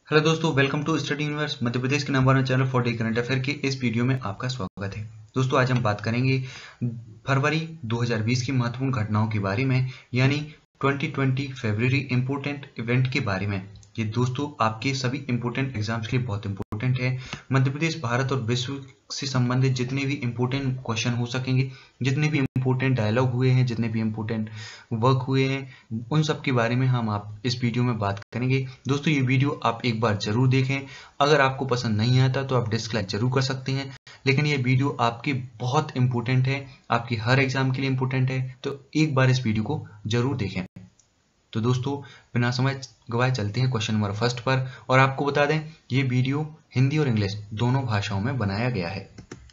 Hello दोस्तों, welcome to study universe Madhya Pradesh के number 1 channel for daily current affair के इस वीडियो में आपका स्वागत है। दोस्तों, आज हम बात करेंगे फरवरी 2020 की महत्वपूर्ण घटनाओं के बारे में, यानी 2020 फरवरी इंपोर्टेंट इवेंट के बारे में। ये दोस्तों आपके सभी इंपोर्टेंट एग्जाम्स के लिए बहुत इंपॉर्टेंट है। मध्य प्रदेश, भारत और विश्व से संबंधित जितने भी इंपॉर्टेंट क्वेश्चन हो सकेंगे, जितने भी इंपॉर्टेंट डायलॉग हुए हैं, जितने भी इंपॉर्टेंट वर्क हुए हैं, उन सब के बारे में हम आप इस वीडियो में बात करेंगे। दोस्तों, ये वीडियो आप एक बार जरूर देखें। अगर आपको पसंद नहीं आता तो आप डिसलाइक जरूर कर सकते हैं, लेकिन ये वीडियो आपके बहुत इंपॉर्टेंट है, आपके हर एग्जाम के लिए इंपॉर्टेंट है, तो एक बार इस वीडियो को जरूर देखें। तो दोस्तों, बिना समय गवाए चलते हैं क्वेश्चन नंबर फर्स्ट पर। और आपको बता दें, ये वीडियो हिंदी और इंग्लिश दोनों भाषाओं में बनाया गया है।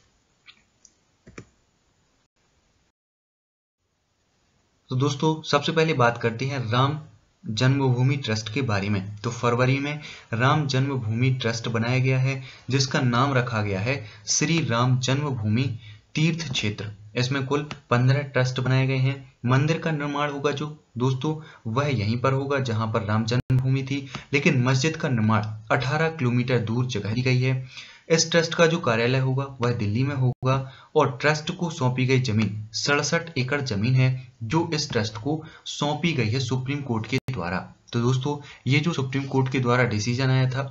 तो दोस्तों, सबसे पहले बात करते हैं राम जन्मभूमि ट्रस्ट के बारे में। तो फरवरी में राम जन्मभूमि ट्रस्ट बनाया गया है, जिसका नाम रखा गया है श्री राम जन्मभूमि तीर्थ क्षेत्र। इसमें कुल 15 ट्रस्ट बनाए गए हैं। मंदिर का निर्माण होगा जो दोस्तों वह यहीं पर होगा जहां पर राम जन्मभूमि थी, लेकिन मस्जिद का निर्माण 18 किलोमीटर दूर जगह दी गई है। इस ट्रस्ट का जो कार्यालय होगा वह दिल्ली में होगा, और ट्रस्ट को सौंपी गई जमीन 67 एकड़ जमीन है, जो इस ट्रस्ट को सौंपी गई है सुप्रीम कोर्ट के द्वारा। तो दोस्तों, ये जो सुप्रीम कोर्ट के द्वारा डिसीजन आया था,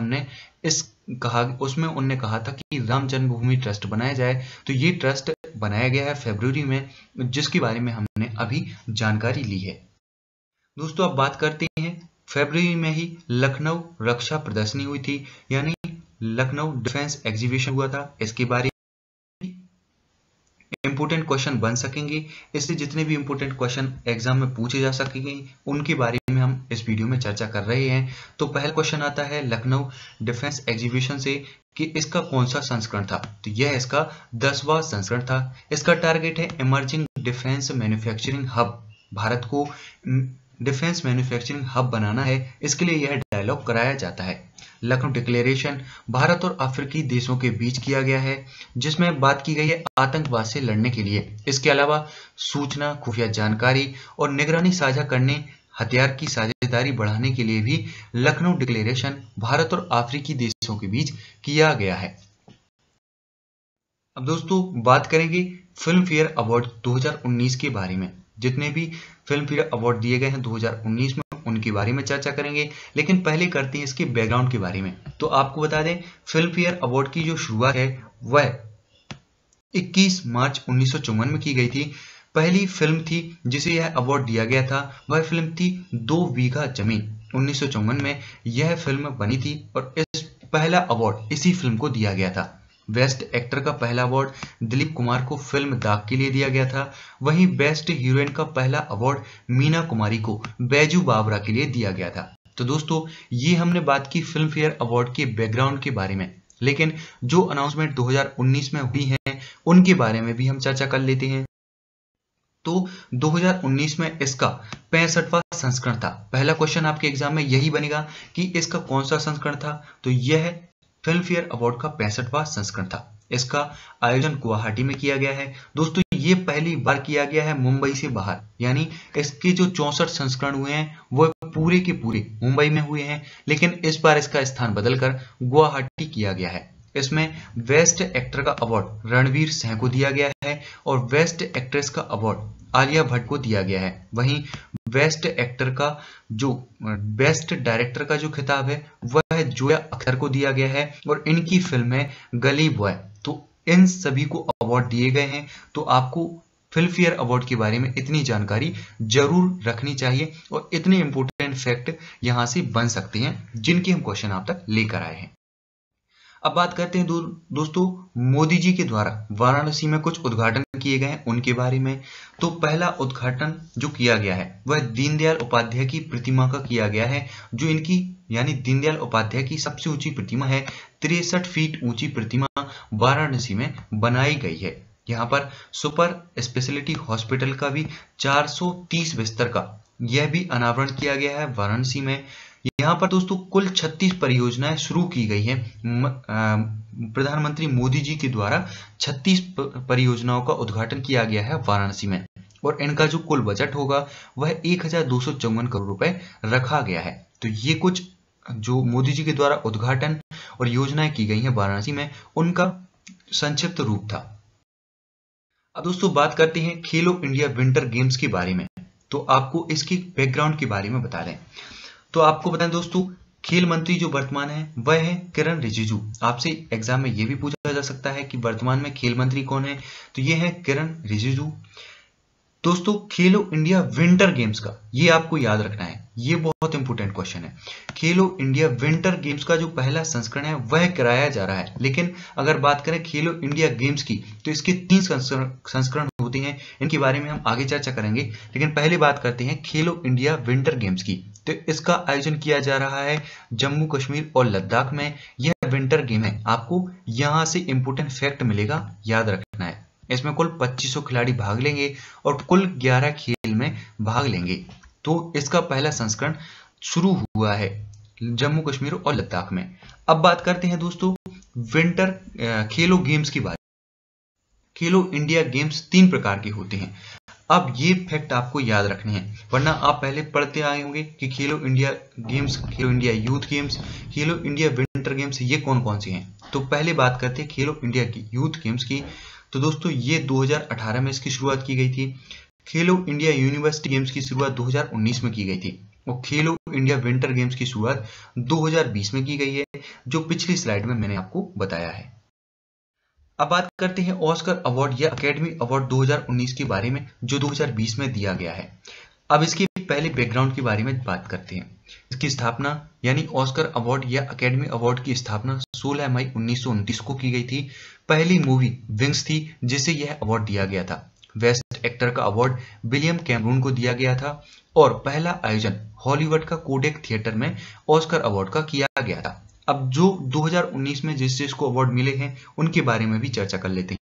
उसमें उन्होंने कहा था कि राम जन्मभूमि ट्रस्ट बनाया जाए। तो ये ट्रस्ट बनाया गया है फरवरी में, जिसके बारे में हमने अभी जानकारी ली है। दोस्तों, अब बात करते हैं, फरवरी में ही लखनऊ रक्षा प्रदर्शनी हुई थी, यानी लखनऊ डिफेंस एग्जीबिशन हुआ था। इसके बारे में इंपोर्टेंट क्वेश्चन बन सकेंगे, इससे जितने भी इंपोर्टेंट क्वेश्चन एग्जाम में पूछे जा सकेंगे उनके बारे में हम इस वीडियो में चर्चा कर रहे हैं। तो पहला क्वेश्चन आता है लखनऊ डिफेंस एग्जीबिशन से कि इसका कौन सा संस्करण था। तो यह इसका 10वां संस्करण था। इसका टारगेट है emerging defence manufacturing hub. Bharat को डिफेंस मैन्युफैक्चरिंग हब बनाना है, इसके लिए यह डायलॉग कराया जाता है। लखनऊ डिक्लेरेशन भारत और अफ्रीकी देशों के बीच किया गया है, जिसमें बात की गई है आतंकवाद से लड़ने के लिए। इसके अलावा सूचना, खुफिया जानकारी और निगरानी साझा करने, हथियार की साझेदारी बढ़ाने के लिए भी लखनऊ डिक्लेरेशन भारत और अफ्रीकी देशों के बीच किया गया है। अब दोस्तों, बात करेंगे फिल्म फेयर अवार्ड 2019 के बारे में। जितने भी फिल्म फेयर अवार्ड दिए गए हैं 2019 में, उनके बारे में चर्चा करेंगे, लेकिन पहले करते हैं इसके बैकग्राउंड के बारे में। तो आपको बता दें, फिल्म फेयर अवार्ड की जो शुरुआत है वह 21 मार्च 1954 में की गई थी। पहली फिल्म थी जिसे यह अवार्ड दिया गया था, वह फिल्म थी 2 बीघा जमीन। 1954 में यह फिल्म बनी थी और इस पहला अवार्ड इसी फिल्म को दिया गया था। बेस्ट एक्टर का पहला अवार्ड दिलीप कुमार को फिल्म दाग के लिए दिया गया था। वहीं बेस्ट हीरोइन का पहला अवार्ड मीना कुमारी को बैजू बावरा के लिए दिया गया था। तो दोस्तों, ये हमने बात की फिल्म फेयर अवार्ड के बैकग्राउंड के बारे में, लेकिन जो अनाउंसमेंट 2019 में हुई है उनके बारे में भी हम चर्चा कर लेते हैं। तो 2019 में इसका 65वां संस्करण था। पहला क्वेश्चन आपके एग्जाम में यही बनेगा कि इसका कौन सा संस्करण था। तो यह फिल्म फेयर अवार्ड का 65वां संस्करण था। इसका आयोजन गुवाहाटी में किया गया है। दोस्तों, ये पहली बार किया गया है मुंबई से बाहर, यानी इसके जो 64 संस्करण हुए हैं वो पूरे के पूरे मुंबई में हुए हैं, लेकिन इस बार इसका स्थान बदलकर गुवाहाटी किया गया है। इसमें बेस्ट एक्टर का अवार्ड रणवीर सिंह को दिया गया है और बेस्ट एक्ट्रेस का अवार्ड आलिया भट्ट को दिया गया है। वहीं बेस्ट एक्टर का जो बेस्ट डायरेक्टर का जो खिताब है वह जोया अख्तर को दिया गया है, और इनकी फिल्म है गली बॉय। तो इन सभी को अवार्ड दिए गए हैं। तो आपको फिल्म फेयर अवार्ड के बारे में इतनी जानकारी जरूर रखनी चाहिए, और इतने इंपॉर्टेंट फैक्ट यहां से बन सकते हैं जिनके हम क्वेश्चन आप तक लेकर आए हैं। अब बात करते हैं दोस्तों, मोदी जी के द्वारा वाराणसी में कुछ उद्घाटन किए गए हैं उनके बारे में। तो पहला उद्घाटन जो किया गया है वह दीनदयाल उपाध्याय की प्रतिमा का किया गया है, जो इनकी यानी दीनदयाल उपाध्याय की सबसे ऊंची प्रतिमा है। 63 फीट ऊंची प्रतिमा वाराणसी में बनाई गई है। यहाँ पर सुपर स्पेशलिटी हॉस्पिटल का भी 430 बिस्तर का यह भी अनावरण किया गया है वाराणसी में। यहाँ पर दोस्तों कुल 36 परियोजनाएं शुरू की गई हैं। प्रधानमंत्री मोदी जी के द्वारा 36 परियोजनाओं का उद्घाटन किया गया है वाराणसी में, और इनका जो कुल बजट होगा वह 1254 करोड़ रुपए रखा गया है। तो ये कुछ जो मोदी जी के द्वारा उद्घाटन और योजनाएं की गई हैं वाराणसी में, उनका संक्षिप्त रूप था। अब दोस्तों बात करते हैं खेलो इंडिया विंटर गेम्स के बारे में। तो आपको इसकी बैकग्राउंड के बारे में बता दें तो आपको बताएं दोस्तों, खेल मंत्री जो वर्तमान है वह है किरण रिजिजू। आपसे एग्जाम में यह भी पूछा जा सकता है कि वर्तमान में खेल मंत्री कौन है, तो ये है किरण रिजिजू। दोस्तों खेलो इंडिया विंटर गेम्स का ये आपको याद रखना है, ये बहुत इंपॉर्टेंट क्वेश्चन है। खेलो इंडिया विंटर गेम्स का जो पहला संस्करण है वह कराया जा रहा है, लेकिन अगर बात करें खेलो इंडिया गेम्स की तो इसके 3 संस्करण होते हैं, इनके बारे में हम आगे चर्चा करेंगे। लेकिन पहले बात करते हैं खेलो इंडिया विंटर गेम्स की। तो इसका आयोजन किया जा रहा है जम्मू कश्मीर और लद्दाख में। यह विंटर गेम है, आपको यहाँ से इंपॉर्टेंट फैक्ट मिलेगा, याद रखना है। इसमें कुल 2500 खिलाड़ी भाग लेंगे और कुल 11 खेल में भाग लेंगे। तो इसका पहला संस्करण शुरू हुआ है जम्मू कश्मीर और लद्दाख में। अब बात करते हैं दोस्तों विंटर खेलो गेम्स की बात। खेलो इंडिया गेम्स 3 प्रकार के होते हैं। अब ये फैक्ट आपको याद रखने हैं, वरना आप पहले पढ़ते आए होंगे कि Khelo India games, Khelo India youth games, Khelo India winter games, ये कौन कौन से हैं। तो पहले बात करते हैं खेलो इंडिया की यूथ गेम्स की। तो दोस्तों ये 2018 में इसकी शुरुआत की गई थी। खेलो इंडिया यूनिवर्सिटी गेम्स की शुरुआत 2019 में की गई थी और खेलो इंडिया विंटर गेम्स की शुरुआत 2020 में की गई है, जो पिछली स्लाइड में मैंने आपको बताया है। अब बात करते हैं ऑस्कर अवार्ड या अकेडमी अवार्ड 2019 के बारे में, जो 2020 में दिया गया है। अब इसके पहले बैकग्राउंड के बारे में बात करते हैं। इसकी स्थापना यानी ऑस्कर अवार्ड या अकेडमी अवार्ड की स्थापना 16 मई 1929 को की गई थी। पहली मूवी विंग्स थी जिसे यह अवार्ड दिया गया था। बेस्ट एक्टर का अवार्ड विलियम कैमरून को दिया गया था और पहला आयोजन हॉलीवुड का कोडेक थिएटर में ऑस्कर अवार्ड का किया गया था। अब जो 2019 में जिस को अवार्ड मिले हैं उनके बारे में भी चर्चा कर लेते हैं।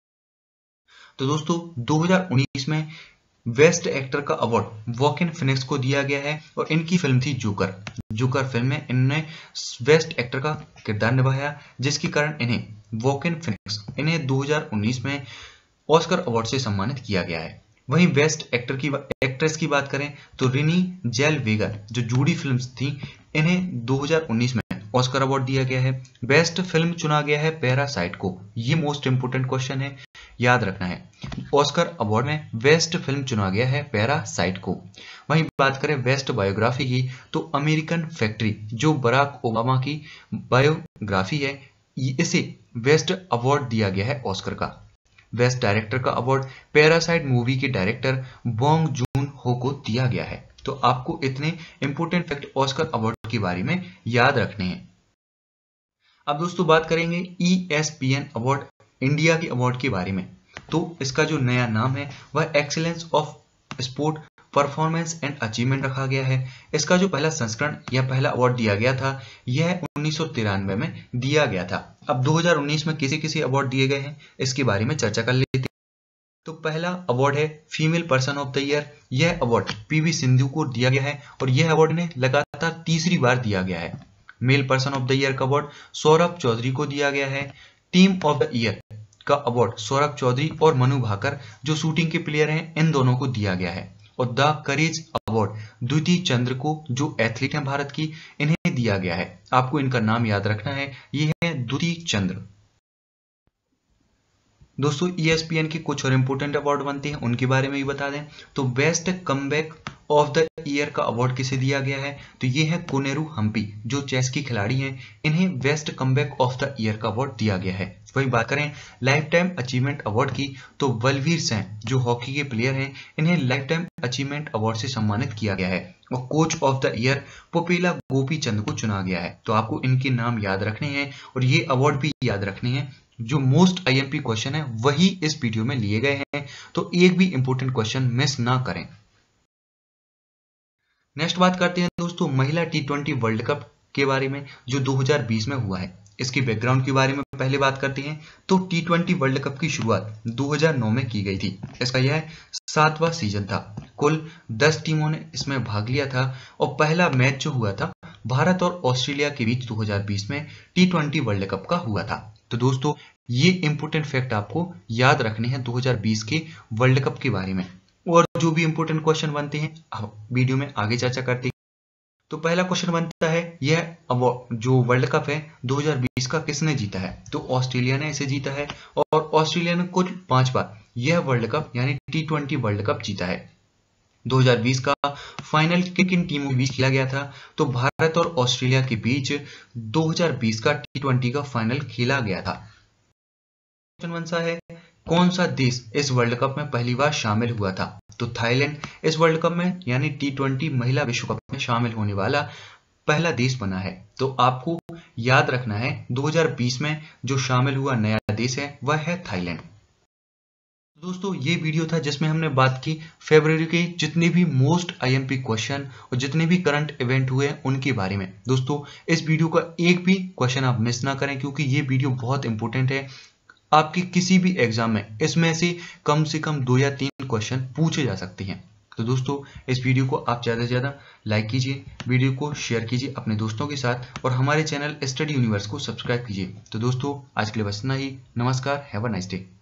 तो दोस्तों 2019 में बेस्ट एक्टर का अवार्ड वॉकिन फिनिक्स को दिया गया है और इनकी फिल्म थी जोकर। जोकर फिल्म में इन्होंने बेस्ट एक्टर का किरदार निभाया, जिसके कारण इन्हें वॉकिन फिनिक्स 2019 में ऑस्कर अवार्ड से सम्मानित किया गया है। वहीं बेस्ट एक्ट्रेस की बात करें तो रिनी जेलवेगर जो जूडी फिल्म्स थी, इन्हें 2019 में ऑस्कर अवार्ड दिया गया है। बेस्ट फिल्म चुना गया है पैरासाइट को। ये मोस्ट इंपोर्टेंट क्वेश्चन है, याद रखना है। ऑस्कर अवार्ड में बेस्ट फिल्म चुना गया है पैरासाइट को। वहीं बात करें बेस्ट बायोग्राफी की तो अमेरिकन फैक्ट्री जो बराक ओबामा की बायोग्राफी है, इसे बेस्ट अवार्ड दिया गया है ऑस्कर का। बेस्ट डायरेक्टर का अवार्ड पैरासाइट मूवी के डायरेक्टर बोंग जून हो को दिया गया है। तो आपको इतने इंपोर्टेंट फैक्ट ऑस्कर अवार्ड के बारे में याद रखने हैं। अब दोस्तों बात करेंगे ESPN अवार्ड इंडिया के अवार्ड के बारे में। तो इसका जो नया नाम है वह excellence of sport performance and achievement रखा गया है। इसका जो पहला संस्करण या पहला अवार्ड दिया गया था यह 1993 में दिया गया था। अब 2019 में किसे किसे अवार्ड दिए गए हैं इसके बारे में चर्चा कर लेते हैं। तो पहला अवार्ड है female person of the year. यह अवार्ड PV सिंधु को दिया गया है और यह अवार्ड ने लगातार तीसरी बार दिया गया है। Male person of the year का अवार्ड सौरभ चौधरी को दिया गया है। टीम ऑफ द ईयर का अवार्ड सौरभ चौधरी और मनु भाकर जो शूटिंग के प्लेयर हैं, इन दोनों को दिया गया है। और द करेज अवार्ड द्वितीय चंद्र को जो एथलीट हैं भारत की, इन्हें दिया गया है। आपको इनका नाम याद रखना है, ये है द्वितीय चंद्र। दोस्तों ESPN के कुछ और इंपोर्टेंट अवार्ड बनते हैं, उनके बारे में भी बता दें। तो best comeback of the year का अवार्ड किसे दिया गया है, तो ये है कोनेरू हम्पी जो चेस की खिलाड़ी हैं, इन्हें best comeback of the year का अवार्ड दिया गया है। वही बात करें लाइफ टाइम अचीवमेंट अवार्ड की तो बलवीर सिंह जो हॉकी के प्लेयर हैं, इन्हें लाइफ टाइम अचीवमेंट अवार्ड से सम्मानित किया गया है। और coach of the year Pullela Gopichand को चुना गया है। तो आपको इनके नाम याद रखने हैं और ये अवार्ड भी याद रखने हैं। जो मोस्ट IMP क्वेश्चन है वही इस वीडियो में लिए गए हैं, तो एक भी इंपोर्टेंट क्वेश्चन मिस ना करें। नेक्स्ट बात करते हैं दोस्तों महिला T20 वर्ल्ड कप के बारे में जो 2020 में हुआ है। इसके बैकग्राउंड के बारे में पहले बात करते हैं। तो T20 वर्ल्ड कप की शुरुआत 2009 में की गई थी। इसका यह 7वां सीजन था। कुल 10 टीमों ने इसमें भाग लिया था और पहला मैच जो हुआ था भारत और ऑस्ट्रेलिया के बीच 2020 में T20 वर्ल्ड कप का हुआ था। तो दोस्तों ये इंपोर्टेंट फैक्ट आपको याद रखने हैं 2020 के वर्ल्ड कप के बारे में। और जो भी इंपोर्टेंट क्वेश्चन बनते हैं वीडियो में आगे चर्चा करते हैं। तो पहला क्वेश्चन बनता है यह जो वर्ल्ड कप है 2020 का किसने जीता है? तो ऑस्ट्रेलिया ने इसे जीता है और ऑस्ट्रेलिया ने कुल 5 बार यह वर्ल्ड कप यानी T20 वर्ल्ड कप जीता है। 2020 का फाइनल किन किन टीमों के बीच खेला गया था? तो भारत और ऑस्ट्रेलिया के बीच 2020 का T20 का फाइनल खेला गया था। क्वेश्चन बनता है कौन सा देश इस वर्ल्ड कप में पहली बार शामिल हुआ था? तो थाईलैंड इस वर्ल्ड कप में यानी T20 महिला विश्व कप में शामिल होने वाला पहला देश बना है। तो आपको याद रखना है 2020 में जो शामिल हुआ नया देश है वह है थाईलैंड। दोस्तों ये वीडियो था जिसमें हमने बात की फरवरी के जितने भी मोस्ट आईएमपी क्वेश्चन और जितने भी करंट इवेंट हुए उनके बारे में। दोस्तों इस वीडियो का एक भी क्वेश्चन आप मिस ना करें क्योंकि ये वीडियो बहुत इंपॉर्टेंट है। आपके किसी भी एग्जाम में इसमें से कम 2 या 3 क्वेश्चन पूछे जा सकते हैं। तो दोस्तों इस वीडियो को आप ज़्यादा से ज़्यादा लाइक कीजिए, वीडियो को शेयर कीजिए अपने दोस्तों के साथ और हमारे चैनल स्टडी यूनिवर्स को सब्सक्राइब कीजिए। तो दोस्तों आज के लिए बस इतना ही। नमस्कार, हैव अ नाइस डे।